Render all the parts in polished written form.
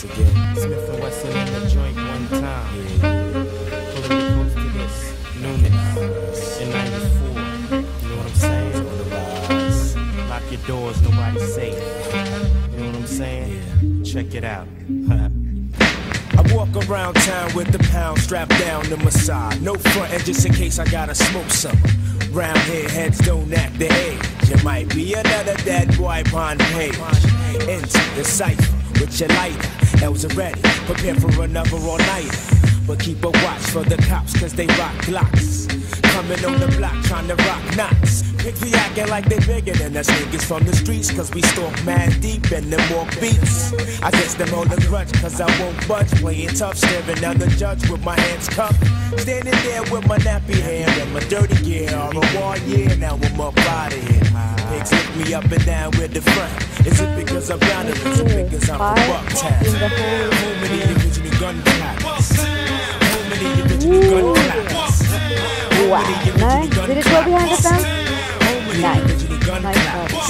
once again. Smiff-N-Wessun in the joint one time. Pulling you close to this newness in 94. You know what I'm saying? Lock your doors, nobody's safe. You know what I'm saying? Check it out. I walk around town with the pound strapped down to my side. No frontin', just in case I gotta smoke some. Round here, heads don't act the age. You might be another dead boy on page. Into the cipher with your lighter. L's are ready, prepare for another all-nighter. But keep a watch for the cops, cause they rock Glocks. Coming on the block, trying to rock knots. Pigs be acting like they bigger than us niggas from the streets, cause we stalk mad deep and them walk beats. I guess them hold a grudge, cause I won't budge. Playing tough, staring down the judge with my hands cuffed. Standing there with my nappy hair and my dirty gear. All the war, yeah, now I'm up out of here. Pigs lift me up and down with the front. Is it because I'm down or is it because I'm from Bucktown? Home of the original gun clappers. Home of the original gun clappers. Wow, nice. Did it go behind the fence? Nice. Nice one.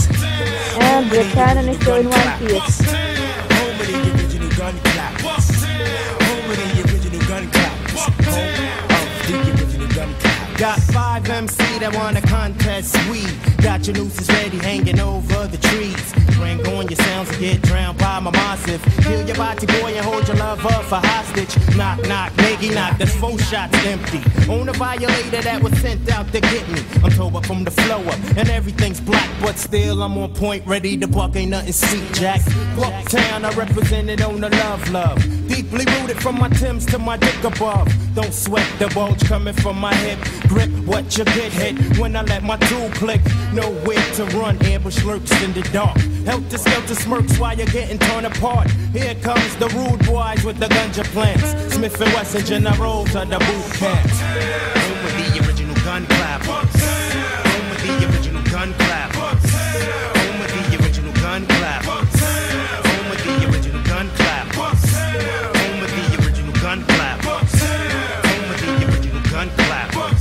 And the Canon is still in one piece. Home of the original gun clappers. Home of the original gun clappers. Home of the original gun clappers. Got 5 MC that want a contest sweet. Got your nooses ready hanging over the trees. Bring on your sounds and get drowned by my massive. Kill your body boy and hold your love up for hostage. Knock, knock, niggy knock, that's 4 shots empty. On a violator that was sent out to get me. I'm told up from the flow up and everything's black, but still I'm on point, ready to buck, ain't nothing sweet, Jack. Bucktown, I represented on the love. Deeply rooted from my Timbs to my dick above. Don't sweat the bulge coming from my hip. Grip what you get hit when I let my tool click. Nowhere to run, ambush lurks in the dark. Helter skelter smirks while you're getting torn apart. Here comes the rude boys with the ganja plants. Smiff-N-Wessun generals of the boot camps. Home with the original gun clappers. Home with the original gun clappers. Home with the original gun clappers. Home with the original gun clappers. Home with the original gun clappers. Home with the original gun clappers.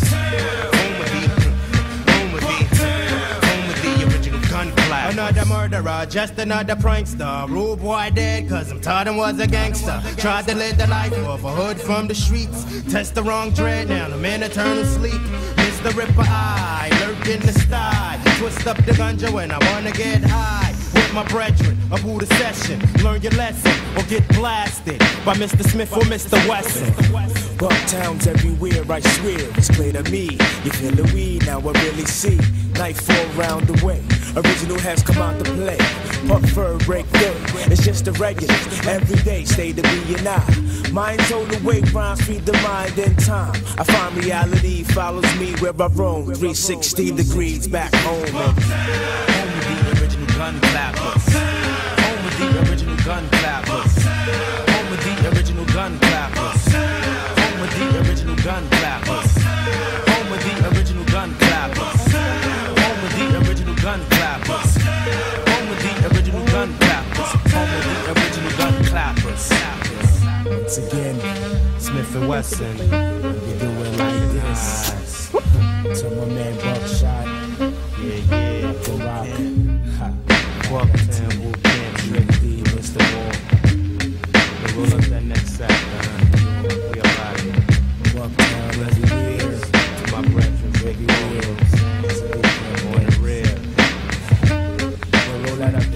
Another murderer, just another prankster. Rude boy dead, cause I'm taught him was a gangster. Tried to live the life of a hood from the streets. Test the wrong dread, now I'm in eternal sleep. Mr. Ripper Eye, lurk in the sty. Twist up the ganja when I wanna get high. With my brethren, up the session. Learn your lesson, or get blasted by Mr. Smith or Mr. Wessun. Bucktown's everywhere, I swear, it's clear to me. You feel the weed, now I really see. Nightfall round the way, original has come out to play. Puff fur break day, it's just the regulars. Every day, stay to be and I. Mind's hold the way, rhymes feed the mind in time. I find reality follows me where I roam. 360 degrees back home. Home with the original gun clappers. Home with the original gun clappers. Home with the original gun clappers. Home with the original gun clappers. Home with the original gun clappers. Home with the original gun clappers. Home with the original gun clappers. Home with the original gun clappers. Once again, Smiff-N-Wessun, you do it like this. To my man Buckshot. Yeah. Go rock. Bucktown, Bullpen, Trick D, Mr. Wall. Roll up that next sack, we up out of here. Bucktown, everywhere. To my brethren, Biggie Williams, on the rear. Roll that up.